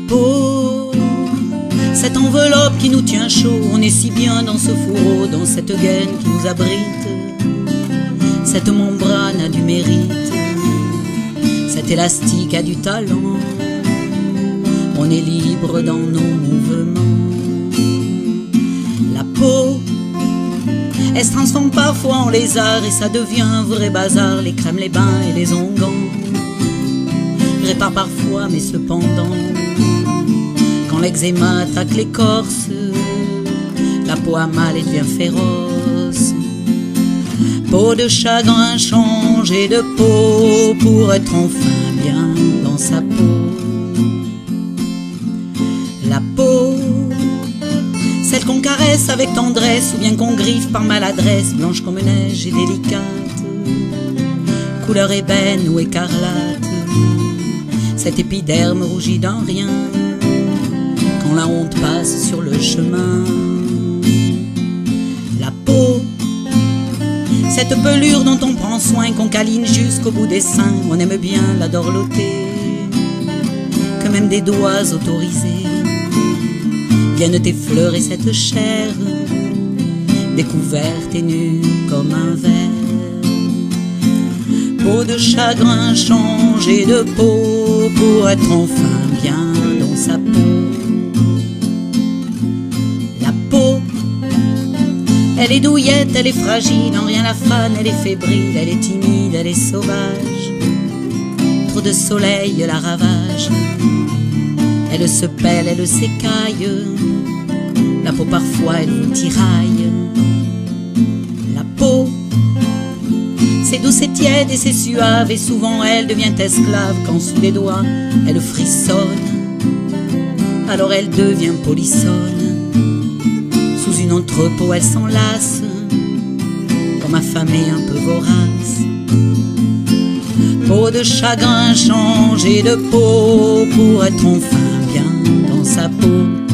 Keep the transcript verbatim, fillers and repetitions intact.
peau, cette enveloppe qui nous tient chaud, on est si bien dans ce fourreau, dans cette gaine qui nous abrite. Cette membrane a du mérite, cet élastique a du talent. On est libre dans nos mouvements. La peau, elle se transforme parfois en lézard et ça devient un vrai bazar. Les crèmes, les bains et les onguents réparent parfois, mais cependant, quand l'eczéma attaque l'écorce, la peau a mal et devient féroce. Peau de chagrin, changer de peau pour être enfin bien dans sa peau. La peau, celle qu'on caresse avec tendresse ou bien qu'on griffe par maladresse, blanche comme neige et délicate, couleur ébène ou écarlate. Cette épiderme rougit d'un rien quand la honte passe sur le chemin. La peau, cette pelure dont on prend soin, qu'on câline jusqu'au bout des seins, on aime bien la dorloter, que même des doigts autorisés viennent effleurer cette chair, découverte et nue comme un verre. Peau de chagrin, changer de peau pour être enfin bien dans sa peau. La peau, elle est douillette, elle est fragile, en rien la fane, elle est fébrile, elle est timide, elle est sauvage. Trop de soleil la ravage, elle se pèle, elle s'écaille, la peau parfois elle vous tiraille. La peau, c'est douce et tiède et c'est suave, et souvent elle devient esclave quand sous les doigts elle frissonne, alors elle devient polissonne. Sous une autre peau elle s'enlace, comme affamée un peu vorace. Peau de chagrin, changer de peau pour être enfin bien dans sa peau.